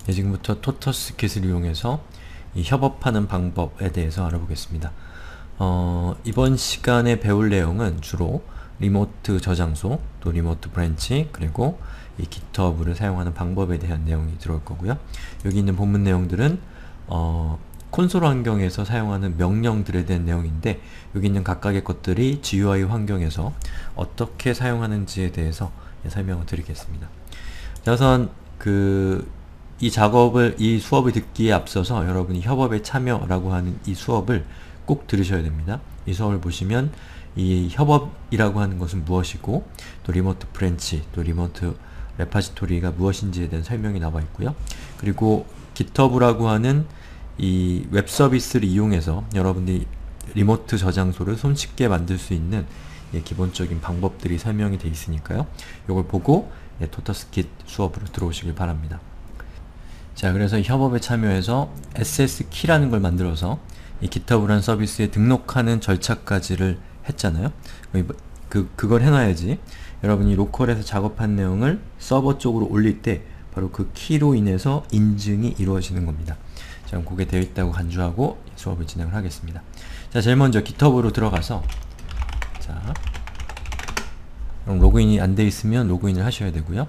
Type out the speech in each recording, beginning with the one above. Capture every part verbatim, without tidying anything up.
네, 지금부터 토터스킷을 이용해서 이 협업하는 방법에 대해서 알아보겠습니다. 어, 이번 시간에 배울 내용은 주로 리모트 저장소, 또 리모트 브랜치, 그리고 이 깃허브를 사용하는 방법에 대한 내용이 들어올 거고요. 여기 있는 본문 내용들은 어, 콘솔 환경에서 사용하는 명령들에 대한 내용인데, 여기 있는 각각의 것들이 지유아이 환경에서 어떻게 사용하는지에 대해서 설명을 드리겠습니다. 자, 우선 그 이 작업을, 이 수업을 듣기에 앞서서 여러분이 협업에 참여라고 하는 이 수업을 꼭 들으셔야 됩니다. 이 수업을 보시면 이 협업이라고 하는 것은 무엇이고, 또 리모트 브랜치, 또 리모트 레파지토리가 무엇인지에 대한 설명이 나와 있고요. 그리고 깃허브라고 하는 이 웹 서비스를 이용해서 여러분들이 리모트 저장소를 손쉽게 만들 수 있는 예, 기본적인 방법들이 설명이 되어 있으니까요. 이걸 보고 예, 토터스킷 수업으로 들어오시길 바랍니다. 자, 그래서 협업에 참여해서 에스에스키라는 걸 만들어서 이 깃허브라는 서비스에 등록하는 절차까지를 했잖아요. 그, 그걸 해놔야지 여러분이 로컬에서 작업한 내용을 서버 쪽으로 올릴 때 바로 그 키로 인해서 인증이 이루어지는 겁니다. 자, 그럼 그게 되어 있다고 간주하고 수업을 진행을 하겠습니다. 자, 제일 먼저 깃허브로 들어가서, 자, 그럼 로그인이 안 돼 있으면 로그인을 하셔야 되고요.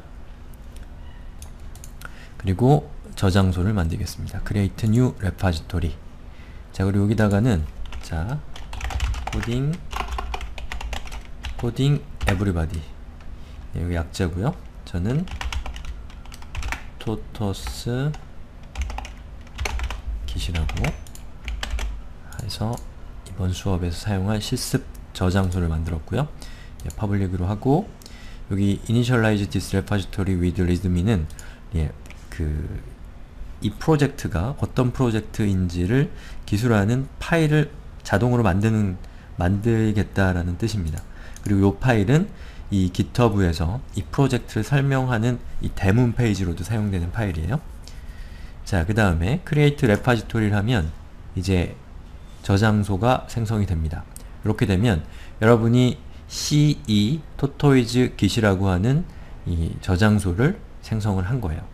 그리고 저장소를 만들겠습니다. create new repository. 자, 그리고 여기다가는 자, 코딩 코딩 everybody. 네, 여기 약자고요. 저는 토터스 kit이라고 해서 이번 수업에서 사용할 실습 저장소를 만들었고요. 예, 퍼블릭으로 하고, 여기 initialize this repository with readme는 예, 그 이 프로젝트가 어떤 프로젝트인지를 기술하는 파일을 자동으로 만드는, 만들겠다라는 뜻입니다. 그리고 이 파일은 이 깃허브에서 이 프로젝트를 설명하는 이 대문 페이지로도 사용되는 파일이에요. 자, 그 다음에 create repository를 하면 이제 저장소가 생성이 됩니다. 이렇게 되면 여러분이 씨이 토토이즈 kit이라고 하는 이 저장소를 생성을 한 거예요.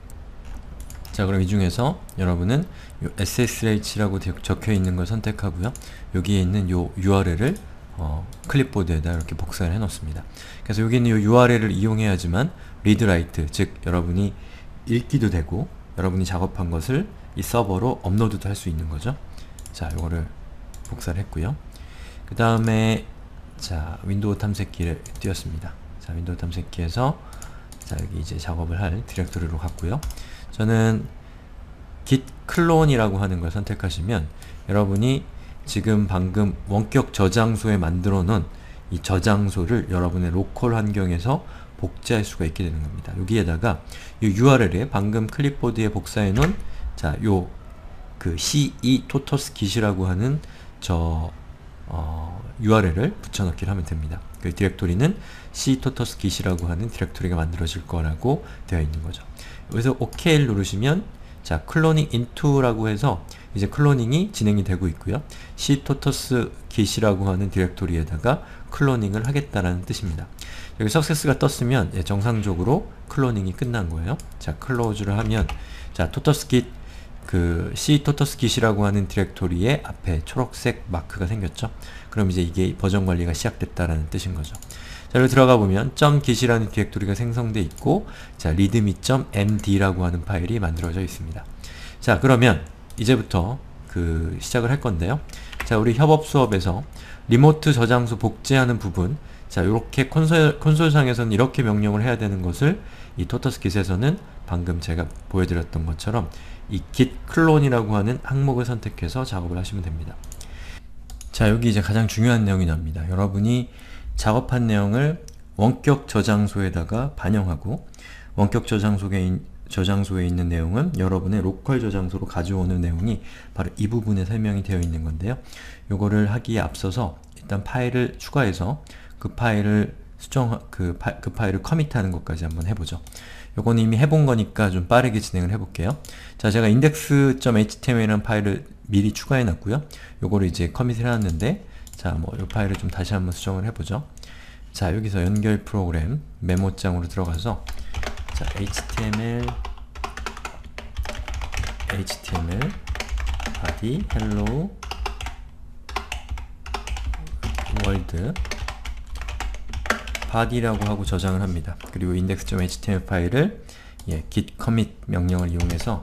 자, 그럼 이 중에서 여러분은 요 에스에스에이치라고 적혀 있는 걸 선택하고요. 여기에 있는 요 유알엘을 어, 클립보드에다 이렇게 복사를 해 놓습니다. 그래서 여기 있는 요 유알엘을 이용해야지만 read write, 즉 여러분이 읽기도 되고 여러분이 작업한 것을 이 서버로 업로드도 할 수 있는 거죠. 자, 요거를 복사를 했고요. 그 다음에 자, 윈도우 탐색기를 띄웠습니다. 자, 윈도우 탐색기에서 자, 여기 이제 작업을 할 디렉토리로 갔고요. 저는 git 클론이라고 하는 걸 선택하시면 여러분이 지금 방금 원격 저장소에 만들어 놓은 이 저장소를 여러분의 로컬 환경에서 복제할 수가 있게 되는 겁니다. 여기에다가 이 유알엘에 방금 클립보드에 복사해 놓은 자, 요 그 씨이 토터스킷이라고 하는 저 어, 유알엘을 붙여넣기를 하면 됩니다. 그 디렉토리는 C 토터스킷이라고 하는 디렉토리가 만들어질 거라고 되어 있는 거죠. 여기서 오케이를 누르시면 자, 클로닝 into라고 해서 이제 클로닝이 진행이 되고 있고요. C 토터스킷이라고 하는 디렉토리에다가 클로닝을 하겠다라는 뜻입니다. 여기 석세스가 떴으면 예, 정상적으로 클로닝이 끝난 거예요. 자, 클로즈를 하면 자, 토터스킷 그 C 토터스킷이라고 하는 디렉토리의 앞에 초록색 마크가 생겼죠. 그럼 이제 이게 버전 관리가 시작됐다라는 뜻인 거죠. 자, 여기 들어가 보면 .git이라는 디렉토리가 생성돼 있고, 자, readme.md라고 하는 파일이 만들어져 있습니다. 자, 그러면 이제부터 그 시작을 할 건데요. 자, 우리 협업 수업에서 리모트 저장소 복제하는 부분, 자, 요렇게 콘솔, 콘솔상에서는 이렇게 명령을 해야 되는 것을 이 토터스킷에서는 방금 제가 보여드렸던 것처럼 이 git 클론이라고 하는 항목을 선택해서 작업을 하시면 됩니다. 자, 여기 이제 가장 중요한 내용이 나옵니다. 여러분이 작업한 내용을 원격 저장소에다가 반영하고, 원격 저장소에, 저장소에 있는 내용은 여러분의 로컬 저장소로 가져오는 내용이 바로 이 부분에 설명이 되어 있는 건데요. 요거를 하기에 앞서서 일단 파일을 추가해서 그 파일을 수정, 그, 파, 그 파일을 커밋하는 것까지 한번 해보죠. 요건 이미 해본 거니까 좀 빠르게 진행을 해볼게요. 자, 제가 index.html이라는 파일을 미리 추가해 놨고요. 요거를 이제 커밋을 해놨는데, 자, 뭐, 요 파일을 좀 다시 한번 수정을 해보죠. 자, 여기서 연결 프로그램 메모장으로 들어가서 자, 에이치티엠엘 에이치티엠엘 body hello world body라고 하고 저장을 합니다. 그리고 index.html 파일을 예, git commit 명령을 이용해서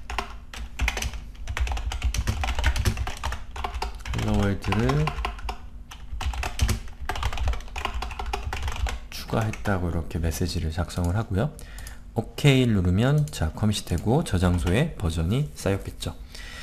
hello world를 추가했다고 이렇게 메시지를 작성을 하고요. 오케이를 누르면 자 커밋이 되고 저장소에 버전이 쌓였겠죠.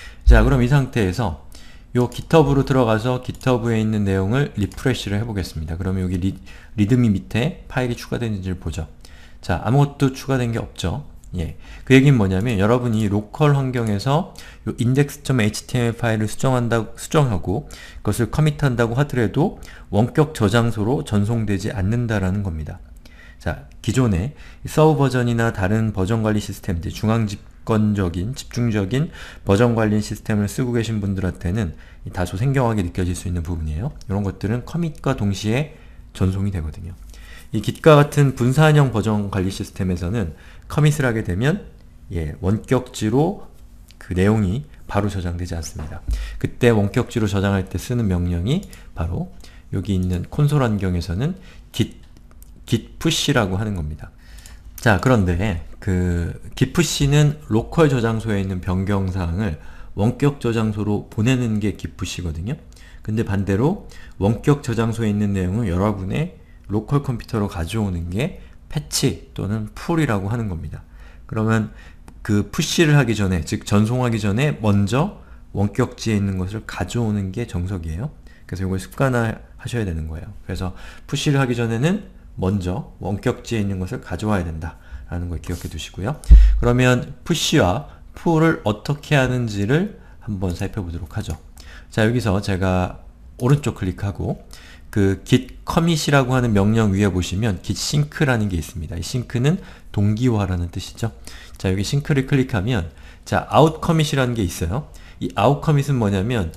자 그럼 이 상태에서 요 깃허브로 들어가서 깃허브에 있는 내용을 리프레시를 해보겠습니다. 그러면 여기 리, 리드미 밑에 파일이 추가되는지를 보죠. 자 아무것도 추가된 게 없죠. 예, 그 얘기는 뭐냐면 여러분이 로컬 환경에서 요 index.html 파일을 수정한다, 수정하고 그것을 커밋한다고 하더라도 원격 저장소로 전송되지 않는다라는 겁니다. 자, 기존에 서브 버전이나 다른 버전 관리 시스템들, 중앙 집권적인, 집중적인 버전 관리 시스템을 쓰고 계신 분들한테는 다소 생경하게 느껴질 수 있는 부분이에요. 이런 것들은 커밋과 동시에 전송이 되거든요. 이 git과 같은 분산형 버전 관리 시스템에서는 커밋을 하게 되면 예, 원격지로 그 내용이 바로 저장되지 않습니다. 그때 원격지로 저장할 때 쓰는 명령이 바로 여기 있는 콘솔 환경에서는 git, git push라고 하는 겁니다. 자, 그런데 그 git push는 로컬 저장소에 있는 변경사항을 원격 저장소로 보내는 게 git push거든요. 근데 반대로 원격 저장소에 있는 내용을 여러분의 로컬 컴퓨터로 가져오는 게 패치 또는 풀이라고 하는 겁니다. 그러면 그 푸시를 하기 전에, 즉 전송하기 전에 먼저 원격지에 있는 것을 가져오는 게 정석이에요. 그래서 이걸 습관화 하셔야 되는 거예요. 그래서 푸시를 하기 전에는 먼저 원격지에 있는 것을 가져와야 된다 라는 걸 기억해 두시고요. 그러면 푸시와 풀을 어떻게 하는지를 한번 살펴보도록 하죠. 자, 여기서 제가 오른쪽 클릭하고 그 git commit이라고 하는 명령 위에 보시면 git sync라는 게 있습니다. 이 sync는 동기화라는 뜻이죠. 자, 여기 sync를 클릭하면 자, out commit이라는 게 있어요. 이 out commit은 뭐냐면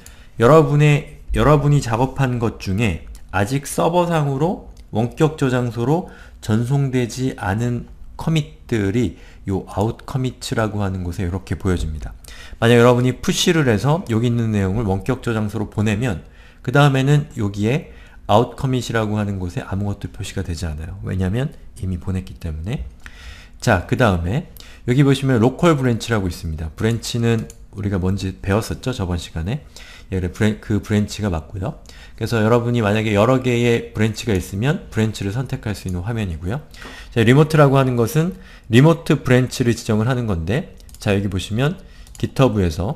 여러분의 여러분이 작업한 것 중에 아직 서버상으로 원격 저장소로 전송되지 않은 커밋들이 요 out commit라고 하는 곳에 이렇게 보여집니다. 만약 여러분이 푸시를 해서 여기 있는 내용을 원격 저장소로 보내면 그 다음에는 여기에 out commit이라고 하는 곳에 아무것도 표시가 되지 않아요. 왜냐하면 이미 보냈기 때문에. 자, 그 다음에 여기 보시면 local branch라고 있습니다. 브랜치는 우리가 뭔지 배웠었죠? 저번 시간에. 예, 브랜, 그 브랜치가 맞고요. 그래서 여러분이 만약에 여러 개의 브랜치가 있으면 브랜치를 선택할 수 있는 화면이고요. 자, 리모트라고 하는 것은 리모트 브랜치를 지정을 하는 건데 자, 여기 보시면 깃허브에서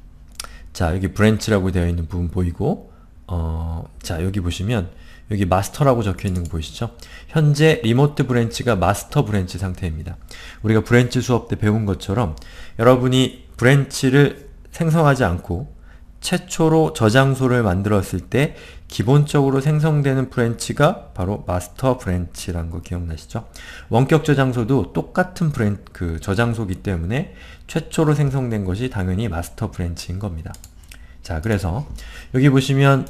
자, 여기 브랜치라고 되어 있는 부분 보이고 어, 자, 여기 보시면 여기 마스터라고 적혀 있는 거 보이시죠? 현재 리모트 브랜치가 마스터 브랜치 상태입니다. 우리가 브랜치 수업 때 배운 것처럼 여러분이 브랜치를 생성하지 않고 최초로 저장소를 만들었을 때 기본적으로 생성되는 브랜치가 바로 마스터 브랜치라는 거 기억나시죠? 원격 저장소도 똑같은 브랜, 그 저장소이기 때문에 최초로 생성된 것이 당연히 마스터 브랜치인 겁니다. 자, 그래서 여기 보시면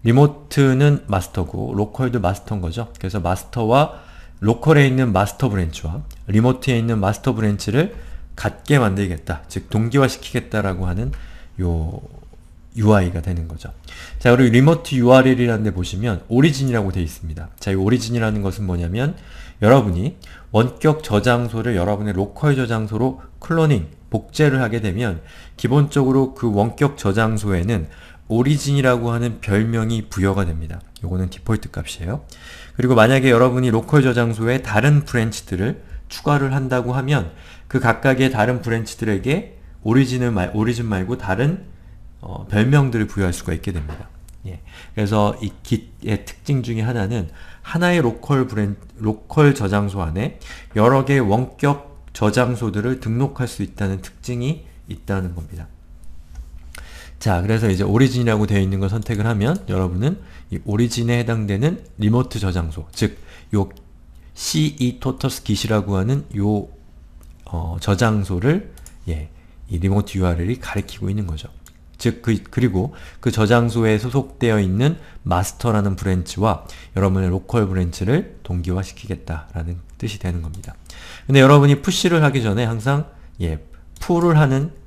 리모트는 마스터고 로컬도 마스터인 거죠. 그래서 마스터와 로컬에 있는 마스터 브랜치와 리모트에 있는 마스터 브랜치를 같게 만들겠다, 즉 동기화시키겠다라고 하는 요 유아이가 되는 거죠. 자, 그리고 리모트 유알엘이라는 데 보시면 오리진이라고 되어 있습니다. 자, 이 오리진이라는 것은 뭐냐면 여러분이 원격 저장소를 여러분의 로컬 저장소로 클로닝, 복제를 하게 되면 기본적으로 그 원격 저장소에는 오리진이라고 하는 별명이 부여가 됩니다. 요거는 디폴트 값이에요. 그리고 만약에 여러분이 로컬 저장소에 다른 브랜치들을 추가를 한다고 하면 그 각각의 다른 브랜치들에게 오리진을 말, 오리진 말고 다른 어, 별명들을 부여할 수가 있게 됩니다. 예. 그래서 이 git의 특징 중에 하나는 하나의 로컬 브랜, 로컬 저장소 안에 여러 개의 원격 저장소들을 등록할 수 있다는 특징이 있다는 겁니다. 자, 그래서 이제 오리진이라고 되어 있는 걸 선택을 하면 여러분은 이 오리진에 해당되는 리모트 저장소, 즉 요 cetotos git이라고 하는 요 어, 저장소를 예, 이 리모트 유알엘이 가리키고 있는 거죠. 즉, 그, 그리고 그 저장소에 소속되어 있는 마스터라는 브랜치와 여러분의 로컬 브랜치를 동기화시키겠다라는 뜻이 되는 겁니다. 근데 여러분이 푸시를 하기 전에 항상 예, 풀을 하는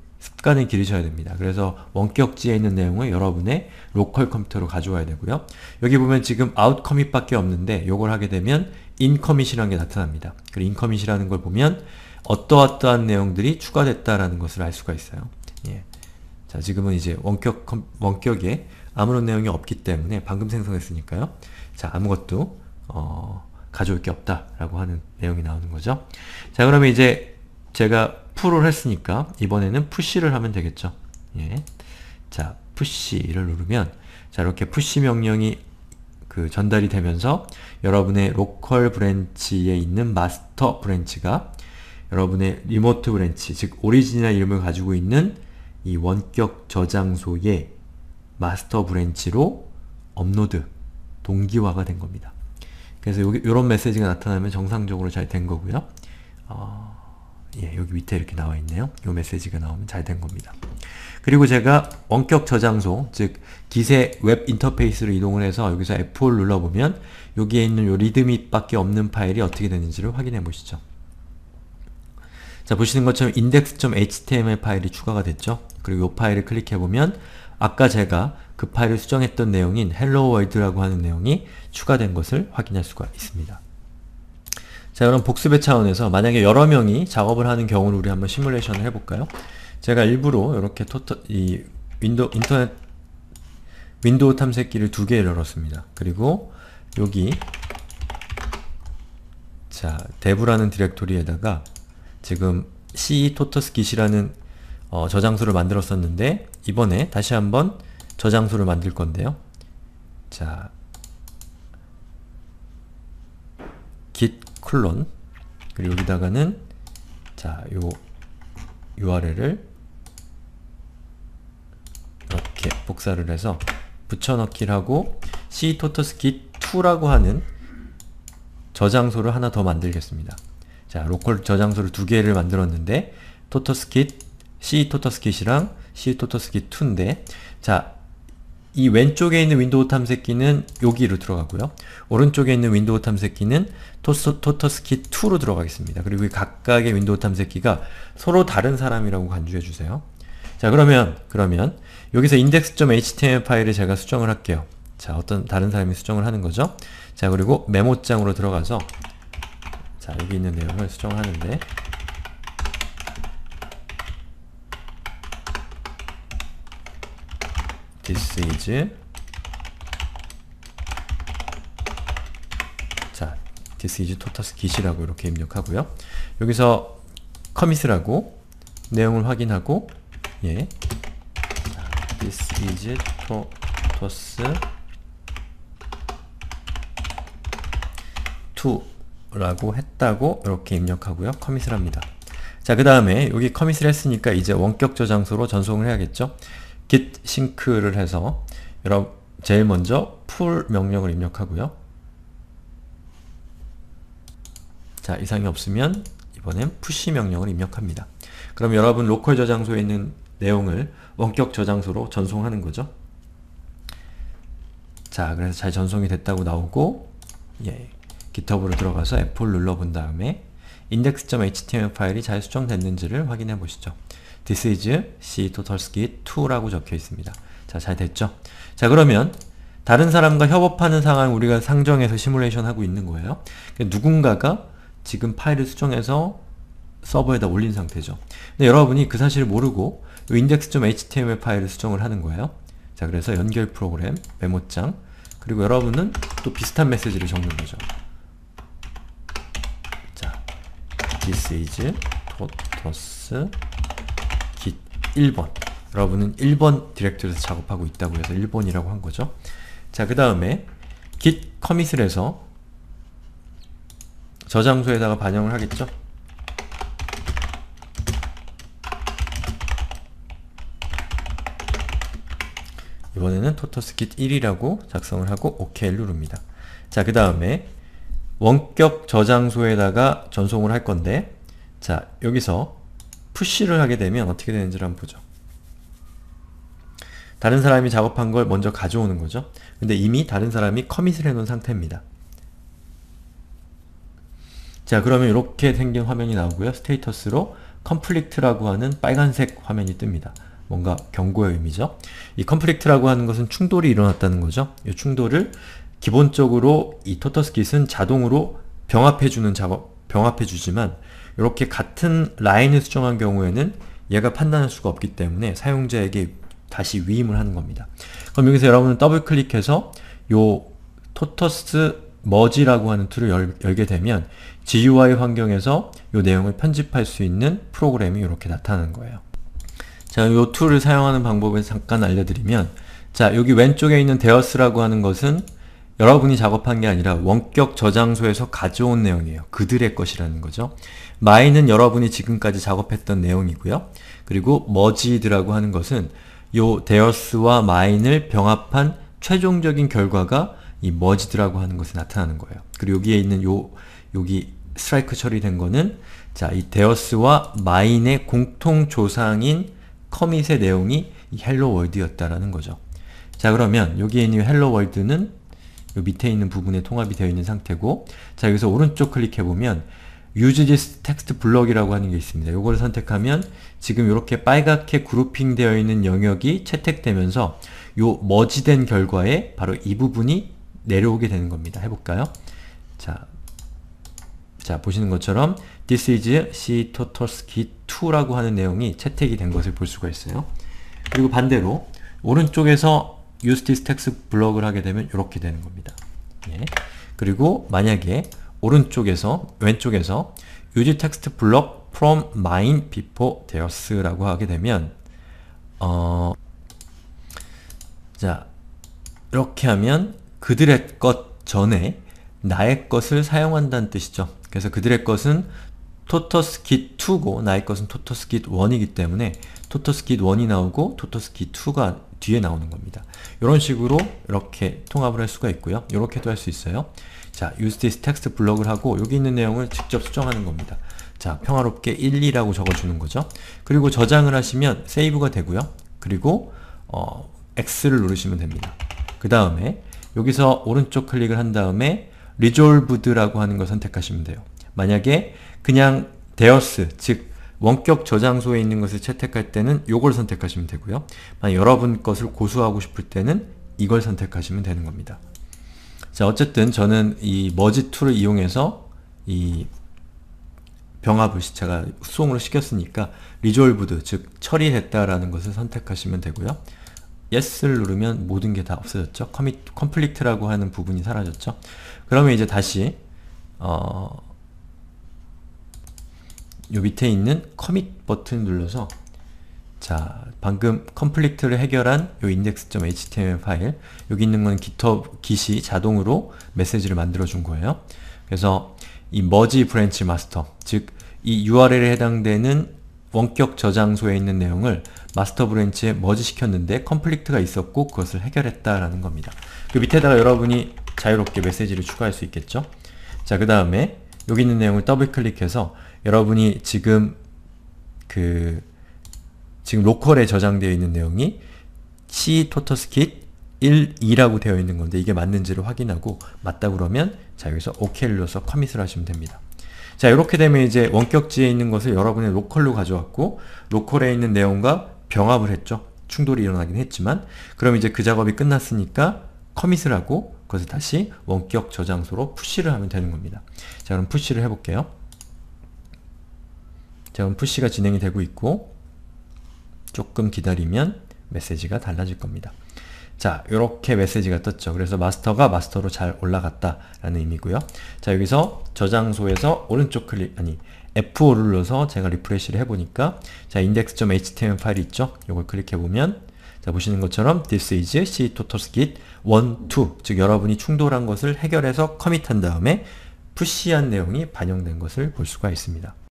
시간을 기르셔야 됩니다. 그래서 원격지에 있는 내용을 여러분의 로컬 컴퓨터로 가져와야 되고요. 여기 보면 지금 out commit 밖에 없는데 이걸 하게 되면 in commit이라는 게 나타납니다. 그리고 in commit이라는 걸 보면 어떠어떠한 내용들이 추가됐다라는 것을 알 수가 있어요. 예. 자, 지금은 이제 원격, 컴, 원격에 아무런 내용이 없기 때문에 방금 생성했으니까요. 자, 아무것도 어, 가져올 게 없다라고 하는 내용이 나오는 거죠. 자, 그러면 이제 제가 풀을 했으니까 이번에는 푸시를 하면 되겠죠. 예. 자, 푸시를 누르면 자, 이렇게 푸시 명령이 그 전달이 되면서 여러분의 로컬 브랜치에 있는 마스터 브랜치가 여러분의 리모트 브랜치, 즉 오리지널 이름을 가지고 있는 이 원격 저장소의 마스터 브랜치로 업로드, 동기화가 된 겁니다. 그래서 여기 이런 메시지가 나타나면 정상적으로 잘 된 거고요. 어, 예, 여기 밑에 이렇게 나와 있네요. 이 메시지가 나오면 잘 된 겁니다. 그리고 제가 원격 저장소, 즉 기세 웹 인터페이스로 이동을 해서 여기서 에프 오를 눌러보면 여기에 있는 요 리드밋 밖에 없는 파일이 어떻게 되는지를 확인해 보시죠. 자, 보시는 것처럼 index.html 파일이 추가가 됐죠. 그리고 이 파일을 클릭해보면 아까 제가 그 파일을 수정했던 내용인 hello world라고 하는 내용이 추가된 것을 확인할 수가 있습니다. 자, 그럼 복습의 차원에서 만약에 여러 명이 작업을 하는 경우를 우리 한번 시뮬레이션을 해볼까요? 제가 일부러 이렇게 토터, 이 윈도우, 인터넷, 윈도우 탐색기를 두 개 열었습니다. 그리고 여기, 자, dev라는 디렉토리에다가 지금 c 토터스깃이라는 어, 저장소를 만들었었는데, 이번에 다시 한번 저장소를 만들 건데요. 자, git 콜론, 그리고 여기다가는 자, 요 유알엘을 이렇게 복사를 해서 붙여넣기를 하고 c 토터스깃 투라고 하는 저장소를 하나 더 만들겠습니다. 자, 로컬 저장소를 두 개를 만들었는데 토터스깃, c 토터스깃이랑 c 토터스깃 투인데, 자, 이 왼쪽에 있는 윈도우 탐색기는 여기로 들어가고요. 오른쪽에 있는 윈도우 탐색기는 토스, 토터스깃 투로 들어가겠습니다. 그리고 이 각각의 윈도우 탐색기가 서로 다른 사람이라고 간주해 주세요. 자, 그러면 그러면 여기서 index.html 파일을 제가 수정을 할게요. 자, 어떤 다른 사람이 수정을 하는 거죠. 자, 그리고 메모장으로 들어가서 자, 여기 있는 내용을 수정하는데, this is 자, this is 토터스깃이라고 이렇게 입력하고요. 여기서 커밋이라고 내용을 확인하고, 예, 자, this is 토터스 투 라고 했다고 이렇게 입력하고요. 커밋을 합니다. 자, 그 다음에 여기 커밋을 했으니까 이제 원격 저장소로 전송을 해야겠죠. git sync를 해서 여러분 제일 먼저 pull 명령을 입력하고요. 자, 이상이 없으면 이번엔 push 명령을 입력합니다. 그럼 여러분 로컬 저장소에 있는 내용을 원격 저장소로 전송하는 거죠. 자, 그래서 잘 전송이 됐다고 나오고, 예, 깃허브로 들어가서 에프 오를 눌러본 다음에 index.html 파일이 잘 수정됐는지를 확인해 보시죠. This is c 토터스깃 투라고 적혀 있습니다. 자, 잘 됐죠? 자, 그러면 다른 사람과 협업하는 상황을 우리가 상정해서 시뮬레이션 하고 있는 거예요. 누군가가 지금 파일을 수정해서 서버에다 올린 상태죠. 근데 여러분이 그 사실을 모르고 index.html 파일을 수정을 하는 거예요. 자, 그래서 연결 프로그램, 메모장, 그리고 여러분은 또 비슷한 메시지를 적는 거죠. 자, this is 토터스 git 일 번. 여러분은 일 번 디렉토리에서 작업하고 있다고 해서 일 번이라고 한 거죠. 자, 그 다음에 git commit을 해서 저장소에다가 반영을 하겠죠. 이번에는 토터스깃 일이라고 작성을 하고 오케이를 누릅니다. 자, 그 다음에 원격 저장소에다가 전송을 할 건데, 자, 여기서 푸시를 하게 되면 어떻게 되는지를 한번 보죠. 다른 사람이 작업한 걸 먼저 가져오는 거죠. 근데 이미 다른 사람이 커밋을 해놓은 상태입니다. 자, 그러면 이렇게 생긴 화면이 나오고요. 스테이터스로 conflict라고 하는 빨간색 화면이 뜹니다. 뭔가 경고의 의미죠. 이 conflict라고 하는 것은 충돌이 일어났다는 거죠. 이 충돌을 기본적으로 이 토터스깃은 자동으로 병합해주는 작업, 병합해주지만 이렇게 같은 라인을 수정한 경우에는 얘가 판단할 수가 없기 때문에 사용자에게 다시 위임을 하는 겁니다. 그럼 여기서 여러분은 더블 클릭해서 요 토터스 머지라고 하는 툴을 열, 열게 되면 지유아이 환경에서 요 내용을 편집할 수 있는 프로그램이 이렇게 나타나는 거예요. 자, 요 툴을 사용하는 방법을 잠깐 알려드리면, 자, 여기 왼쪽에 있는 deos라고 하는 것은 여러분이 작업한 게 아니라 원격 저장소에서 가져온 내용이에요. 그들의 것이라는 거죠. my는 여러분이 지금까지 작업했던 내용이고요. 그리고 merged라고 하는 것은 요 deos와 my를 병합한 최종적인 결과가 이 merged라고 하는 것에 나타나는 거예요. 그리고 여기에 있는 요 여기 스트라이크 처리된 거는, 자, 이 deos와 my의 공통 조상인 커밋의 내용이 이 hello world였다라는 거죠. 자, 그러면 여기에 있는 hello world는 요 밑에 있는 부분에 통합이 되어 있는 상태고, 자, 여기서 오른쪽 클릭해보면 use this text block이라고 하는 게 있습니다. 요거를 선택하면 지금 이렇게 빨갛게 그룹핑 되어 있는 영역이 채택되면서 요 머지된 결과에 바로 이 부분이 내려오게 되는 겁니다. 해볼까요? 자, 자, 보시는 것처럼 this is C 토터스깃 투라고 하는 내용이 채택이 된 것을 볼 수가 있어요. 그리고 반대로 오른쪽에서 use this text block을 하게 되면 이렇게 되는 겁니다. 예. 그리고 만약에 오른쪽에서 왼쪽에서 use text block from mine before deos라고 하게 되면 어, 자, 이렇게 하면 그들의 것 전에 나의 것을 사용한다는 뜻이죠. 그래서 그들의 것은 토터스깃 투고 나의 것은 토터스깃 원이기 때문에 토터스깃 원이 나오고 토터스깃 투가 뒤에 나오는 겁니다. 이런 식으로 이렇게 통합을 할 수가 있고요. 이렇게도 할 수 있어요. 자, use this text block을 하고 여기 있는 내용을 직접 수정하는 겁니다. 자, 평화롭게 일, 이라고 적어주는 거죠. 그리고 저장을 하시면 세이브가 되고요. 그리고 어, X를 누르시면 됩니다. 그 다음에 여기서 오른쪽 클릭을 한 다음에 resolved라고 하는 걸 선택하시면 돼요. 만약에 그냥 deos, 즉 원격 저장소에 있는 것을 채택할 때는 이걸 선택하시면 되고요. 만약 여러분 것을 고수하고 싶을 때는 이걸 선택하시면 되는 겁니다. 자, 어쨌든 저는 이 merge 툴을 이용해서 이 병합을 제가 수동으로 시켰으니까 resolved, 즉 처리했다라는 것을 선택하시면 되고요. yes를 누르면 모든 게 다 없어졌죠. commit, complete라고 하는 부분이 사라졌죠. 그러면 이제 다시 어, 요 밑에 있는 commit 버튼 눌러서, 자, 방금 complete를 해결한 요 index.html 파일, 여기 있는 건 GitHub, git이 자동으로 메시지를 만들어 준 거예요. 그래서 이 merge branch master, 즉 이 유알엘에 해당되는 원격 저장소에 있는 내용을 마스터 브랜치에 머지 시켰는데 컴플리트가 있었고 그것을 해결했다라는 겁니다. 그 밑에다가 여러분이 자유롭게 메시지를 추가할 수 있겠죠. 자, 그 다음에 여기 있는 내용을 더블 클릭해서 여러분이 지금 그 지금 로컬에 저장되어 있는 내용이 C 토터스깃 일, 이라고 되어 있는 건데 이게 맞는지를 확인하고 맞다 그러면, 자, 여기서 OK를 눌러서 커밋을 하시면 됩니다. 자, 이렇게 되면 이제 원격지에 있는 것을 여러분의 로컬로 가져왔고 로컬에 있는 내용과 병합을 했죠. 충돌이 일어나긴 했지만, 그럼 이제 그 작업이 끝났으니까 커밋을 하고 그것을 다시 원격 저장소로 푸시를 하면 되는 겁니다. 자, 그럼 푸시를 해볼게요. 자, 그럼 푸시가 진행이 되고 있고 조금 기다리면 메시지가 달라질 겁니다. 자, 이렇게 메시지가 떴죠. 그래서 마스터가 마스터로 잘 올라갔다 라는 의미고요. 자, 여기서 저장소에서 오른쪽 클릭, 아니 에프 오를 눌러서 제가 리프레시를 해보니까, 자, index.html 파일이 있죠. 이걸 클릭해보면, 자, 보시는 것처럼 this is C 토터스깃 일, 이, 즉 여러분이 충돌한 것을 해결해서 커밋한 다음에 푸시한 내용이 반영된 것을 볼 수가 있습니다.